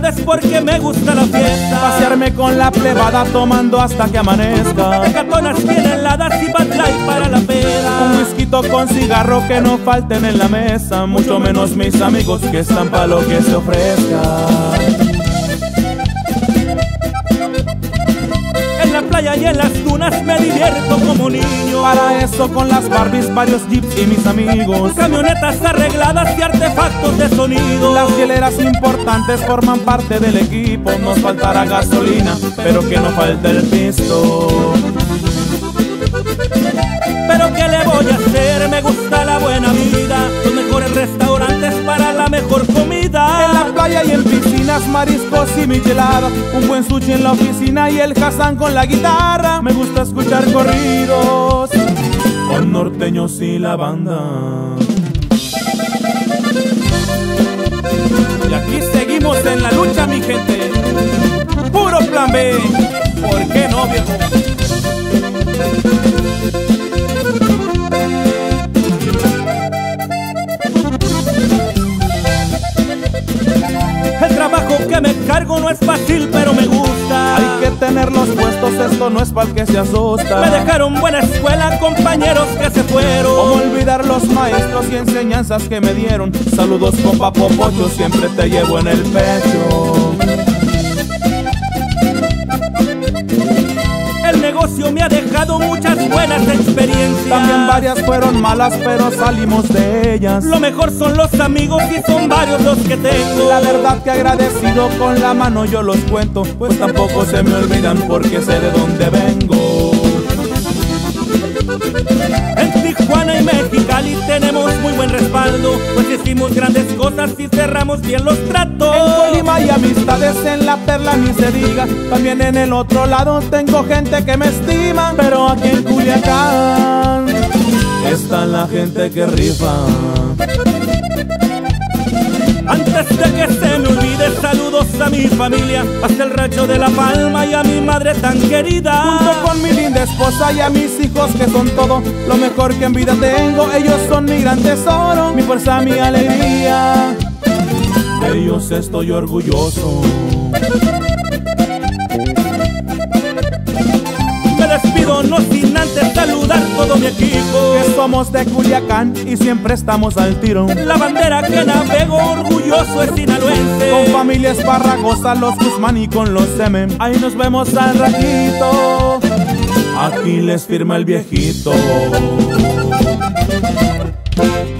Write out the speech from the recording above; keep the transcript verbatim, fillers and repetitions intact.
amistades porque me gusta la fiesta. Pasearme con la plebada tomando hasta que amanezca. Tecatonas bien heladas y Bud Light para la peda. Un whisky con cigarro que no falten en la mesa. Mucho menos mis amigos que están pa' lo que se ofrezca. En la playa y en las dunas me divierto como niño. Para eso con las Barbies, varios jeeps y mis amigos. Camionetas arregladas y artefactos de sonido. Las hieleras importantes forman parte del equipo. Nos faltará gasolina, pero que no falte el pisto. Pero ¿qué le voy a hacer? Me gusta la buena vida. Los mejores restaurantes para la mejor comida. En la playa y en piscinas, mariscos y micheladas. Un buen sushi en la oficina y el Hassan con la guitarra. Me gusta escuchar corridos con norteños y la banda. Y aquí seguimos en la lucha, mi gente. Puro plan B. ¿Por qué no, viejo? El trabajo que me cargo no es fácil, pero me gusta. Hay que tener los puestos, esto no es pa'l que se asusta. Me dejaron buena escuela, compañeros que se fueron. ¿Cómo olvidar los maestros y enseñanzas que me dieron? Saludos, compa Popocho, siempre te llevo en el pecho. El negocio me ha dejado muchas buenas experiencias. También varias fueron malas, pero salimos de ellas. Lo mejor son los amigos y son varios los que tengo. La verdad que agradecido con la mano yo los cuento, pues tampoco se me olvidan porque sé de dónde vengo. En Tijuana y Mexicali tenemos muy buen respaldo, pues hicimos grandes cosas y cerramos bien los tratos. En Colima y amistades, en La Perla ni se diga. También en el otro lado tengo gente que me estima. Pero aquí en Culiacán está la gente que rifa. Antes de que se me olvide, saludos a mi familia, hasta el rancho de La Palma y a mi madre tan querida. Junto con mi linda esposa y a mis hijos que son todo lo mejor que en vida tengo. Ellos son mi gran tesoro, mi fuerza, mi alegría. De ellos estoy orgulloso. Me despido no sin antes saludar todo mi equipo, que somos de Culiacán y siempre estamos al tiro. La bandera que navego orgulloso es sinaloense. Con familia Esparragosa, los Guzmán y con los Semen. Ahí nos vemos al ratito. Aquí les firma el viejito.